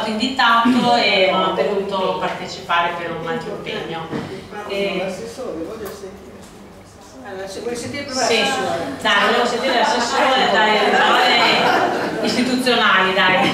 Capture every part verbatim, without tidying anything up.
stato invitato e non ha potuto partecipare per un altro impegno. E... Allora, se vuoi sentire prima sì, dai, volevo sentire l'assessore, dai, le parole istituzionali, dai.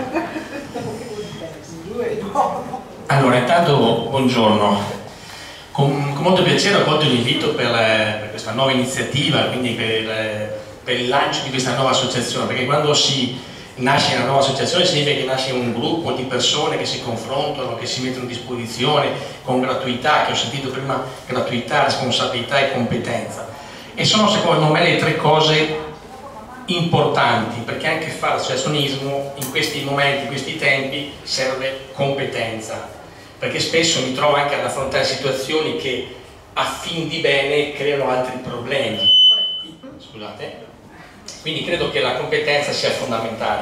Allora, intanto buongiorno. Con, con molto piacere ho accolto l'invito per, per questa nuova iniziativa, quindi per, per il lancio di questa nuova associazione, perché quando si nasce una nuova associazione significa che nasce un gruppo di persone che si confrontano, che si mettono a disposizione con gratuità, che ho sentito prima, gratuità, responsabilità e competenza. E sono secondo me le tre cose importanti, perché anche fare associazionismo in questi momenti, in questi tempi, serve competenza, perché spesso mi trovo anche ad affrontare situazioni che a fin di bene creano altri problemi. Scusate. Quindi credo che la competenza sia fondamentale.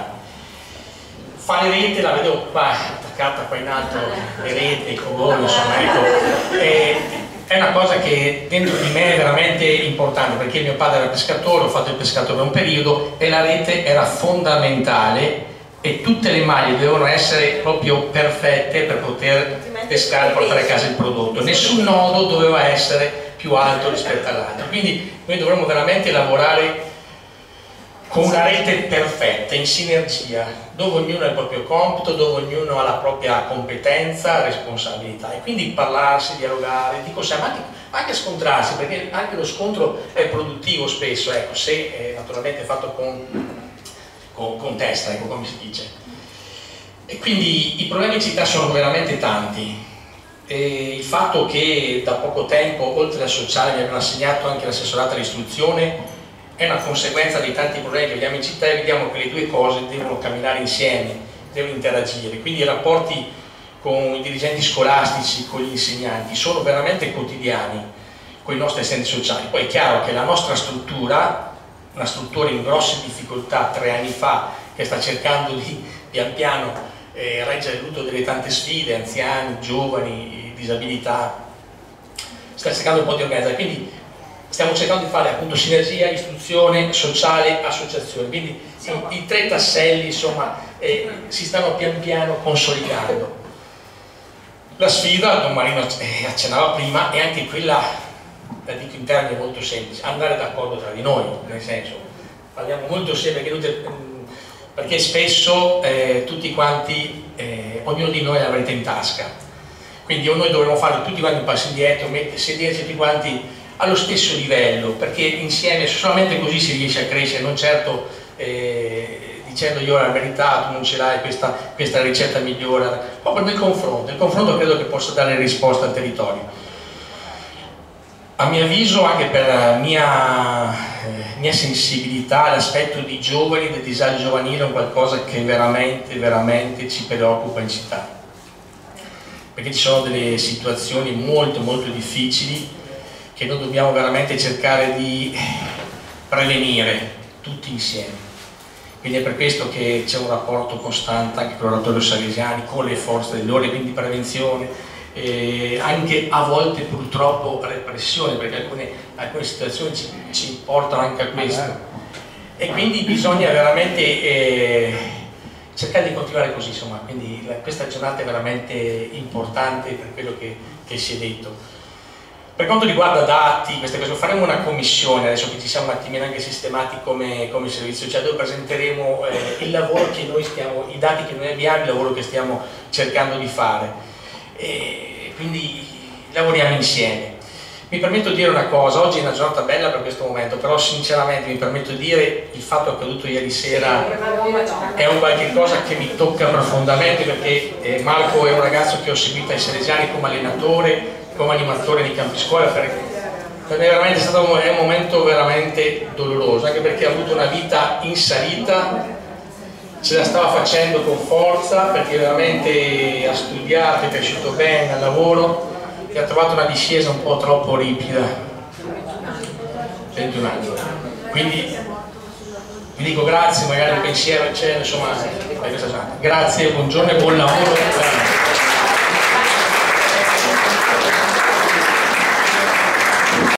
Fare rete, la vedo qua attaccata qua in alto, le reti, i cogoni, insomma, ecco, è, è una cosa che dentro di me è veramente importante, perché mio padre era pescatore, ho fatto il pescatore per un periodo e la rete era fondamentale e tutte le maglie dovevano essere proprio perfette per poter pescare e portare a casa il prodotto. Nessun nodo doveva essere più alto rispetto all'altro. Quindi noi dovremmo veramente lavorare con una rete perfetta, in sinergia, dove ognuno ha il proprio compito, dove ognuno ha la propria competenza, responsabilità, e quindi parlarsi, dialogare, dico sempre, anche, anche scontrarsi, perché anche lo scontro è produttivo spesso, ecco, se è naturalmente fatto con, con, con testa, ecco, come si dice. E quindi i problemi in città sono veramente tanti. E il fatto che da poco tempo, oltre al sociale, mi abbiano assegnato anche l'assessorato all'istruzione è una conseguenza di tanti problemi che vediamo in città, e vediamo che le due cose devono camminare insieme, devono interagire. Quindi i rapporti con i dirigenti scolastici, con gli insegnanti sono veramente quotidiani, con i nostri assistenti sociali. Poi è chiaro che la nostra struttura, una struttura in grosse difficoltà tre anni fa, che sta cercando di pian piano eh, reggere tutto delle tante sfide, anziani, giovani, disabilità, sta cercando un po' di organizzare. Quindi stiamo cercando di fare appunto sinergia, istruzione, sociale, associazione, quindi i, i tre tasselli insomma eh, si stanno pian piano consolidando. La sfida, Don Marino eh, accennava prima, è anche quella, la dico in termini molto semplici, andare d'accordo tra di noi, nel senso, parliamo molto sempre, perché, perché spesso eh, tutti quanti, eh, ognuno di noi ha la verità in tasca, quindi noi dovremmo fare tutti quanti un passo indietro, sederci tutti quanti allo stesso livello, perché insieme solamente così si riesce a crescere, non certo eh, dicendo io ho la verità, tu non ce l'hai, questa, questa ricetta migliora, proprio nel confronto. Il confronto credo che possa dare risposta al territorio. A mio avviso, anche per la mia, eh, mia sensibilità, l'aspetto di giovani, del disagio giovanile è un qualcosa che veramente, veramente ci preoccupa in città, perché ci sono delle situazioni molto, molto difficili che noi dobbiamo veramente cercare di prevenire tutti insieme. Quindi è per questo che c'è un rapporto costante anche con l'oratorio salesiani, con le forze dell'ordine, quindi prevenzione, eh, anche a volte purtroppo repressione, perché alcune, alcune situazioni ci, ci portano anche a questo. E quindi bisogna veramente eh, cercare di continuare così, insomma. Quindi la, questa giornata è veramente importante per quello che, che si è detto. Per quanto riguarda dati, queste cose, faremo una commissione, adesso che ci siamo un attimino anche sistemati come, come servizio, cioè dove presenteremo eh, il lavoro che noi stiamo, i dati che noi abbiamo, il lavoro che stiamo cercando di fare. E quindi lavoriamo insieme. Mi permetto di dire una cosa, oggi è una giornata bella per questo momento, però sinceramente mi permetto di dire il fatto accaduto ieri sera è un qualche cosa che mi tocca profondamente, perché eh, Marco è un ragazzo che ho seguito ai Salesiani come allenatore, come animatore di campi scuola, per, per me veramente è stato un, è un momento veramente doloroso, anche perché ha avuto una vita in salita, ce la stava facendo con forza, perché veramente ha studiato, è cresciuto bene al lavoro, e ha trovato una discesa un po' troppo ripida, ventuno anni. Quindi vi dico grazie, magari un pensiero al cielo, insomma, per questa giornata. Grazie, buongiorno e buon lavoro.